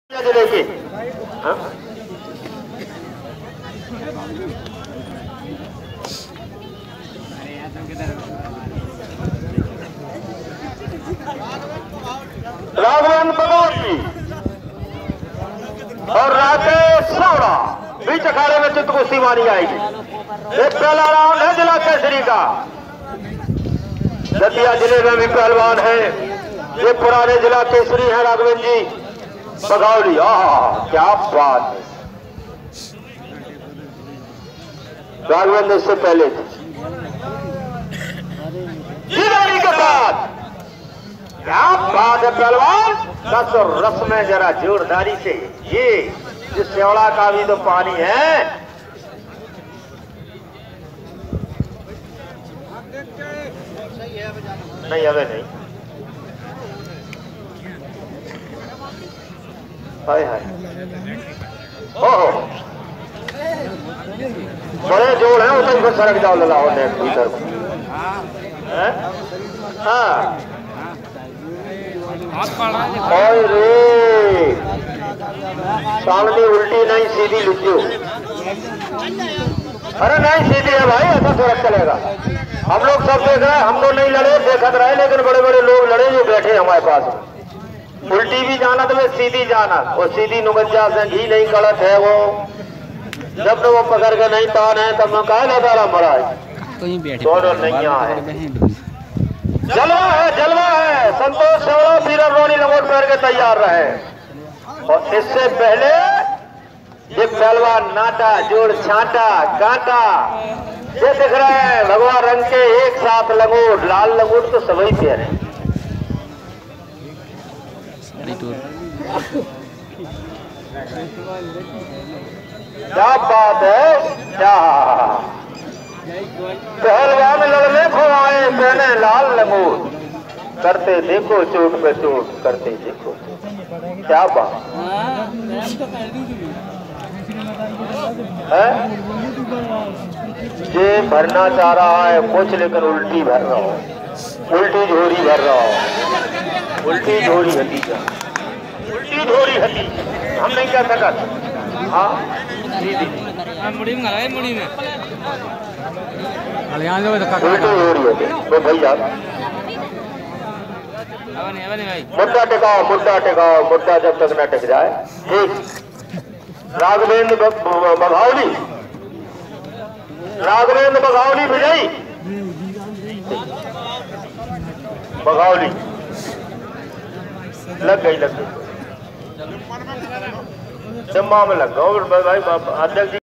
जिले के राघवेंद्र बगौली और राकेश सौड़ा बीच अखाड़े में चित्त कुश्ती मानी जाएगी। एक पहला राउंड है जिला केसरी का। दतिया जिले में भी पहलवान है, ये पुराने जिला केसरी है राघवेंद्र जी बगौली। क्या बात है, राघवेंद्र इससे पहले थे जिलानी के साथ। क्या बात है पहलवान, रस और रस में जरा जोरदारी से ये जिस सेवड़ा का भी तो पानी है। नहीं अबे नहीं, हाय हाय ओहो बड़े जोड़ है, उतर फिर सड़क जाओ लला होने भीतर। हाँ रे सामने उल्टी नहीं सीधी लिखो। अरे नहीं सीधी है भाई, ऐसा थोड़ा चलेगा। हम लोग सब देख रहे हैं, हम लोग नहीं लड़े देखते रहे, लेकिन बड़े बड़े लोग लड़े जो बैठे हमारे पास। उल्टी भी जाना तो सीधी जाना, वो सीधी नुगंजा से घी नहीं गलत है वो। जब तो वो पकड़ के नहीं तान है तब मैं कहा लगा मरा है, दोनों नहीं है। जलवा है जलवा है, संतोष सेवड़ा फिर रोनी लंगोट पैर के तैयार रहे। और इससे पहले ये पहलवान नाटा जोड़ छाटा कांटा ये दिख रहा है भगवा रंग के एक साथ लंगोट, लाल लंगोट तो सभी पैर है। क्या बात है, क्या पहलवान लड़ने को आए पहने लाल लंगोट, करते देखो चोट पे चोट, करते देखो। क्या बात है, ये भरना चाह रहा है कुछ लेकिन उल्टी भर रहा हो, उल्टी झोरी भर रहा हो, उल्टी झोरी हटी जा, उल्टी झोरी हटी हम नहीं कह सकते। हाँ मुड़ी में मुड़ी में तो भैया मुद्दा टिकाओ, मुद्दा टिकाओ, मुद्दा जब तक न टिक जाए। ठीक राघवेंद्र बघौली, राघवेंद्र बघौली विजयी बघौली लग गई जम्मा में लग गया भाई अध्यक्ष जी।